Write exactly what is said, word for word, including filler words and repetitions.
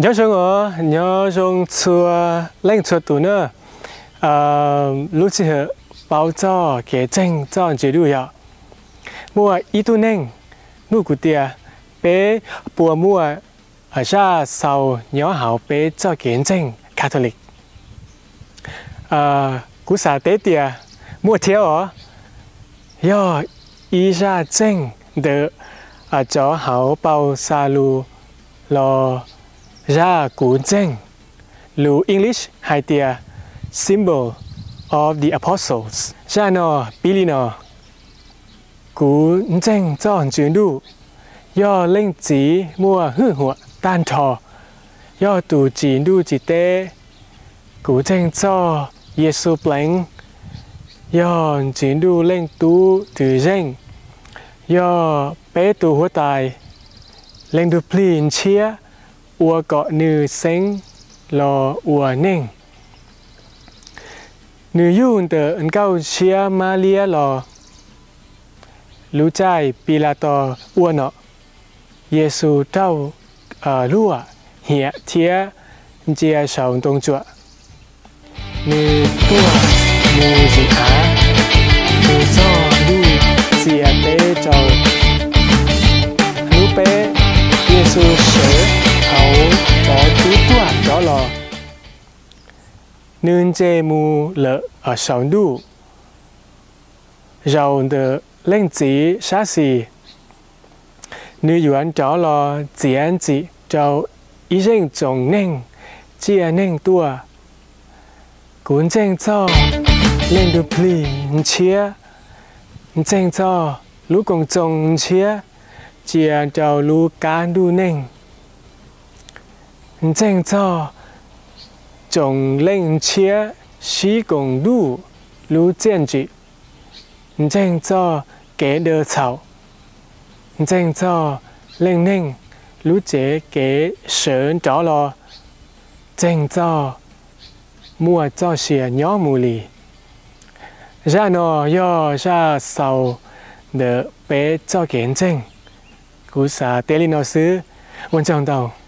nhớ xong ở nhớ xong chùa lên chùa tụ nữa lúc chỉ là bao cho cái chân cho chế độ ya mua ít tu nên nu cụ tia bé bùa mua ở ra sau nhớ hảo bé cho cái chân Catholic cú sa tế tia mua theo ở yo ý ra chân de ở chỗ hảo bao sa lu lo ra cú chân lu English hai tia symbol of the apostles ra nó pili nó cú chân cho chuyển đủ do linh chỉ mua hư hụa tan thọ do tụ chỉ đủ chỉ tế cú chân cho Giêsu bánh do chuyển đủ linh tú từ danh do bé tụ hóa tài linh đủ plin chia ua cọ nữ sinh lo ua ninh nữ yun tờ ấn cao chia Maria lo lũ trai Pilato ua nọ Giêsu trao ở lúa hiện thía chia sầu tông chùa nữ tua mù dị á nữ cho lũ chia tế trầu lũ bé Giêsu sở hậu cho chú tua cho lò nương chê mù lợ ở sầu đu giàu de lên chỉ sát xì nữ yuan cho lò diễn chỉ cho ý danh trồng nên chia nên tua cuốn danh cho lên được pli chia danh cho lũ cùng trồng chia chia cho lũ cá đu nên danh cho trồng lên chia xí cùng đu lũ建trị danh cho kế đơ草danh cho lên nên lũ chế kế sở trỏ lo danh cho mua cho xìa nhỏ mù lì ra nó do ra sau để bé cho kiến danh cú xả tê linh nó xứ quan trọng đâu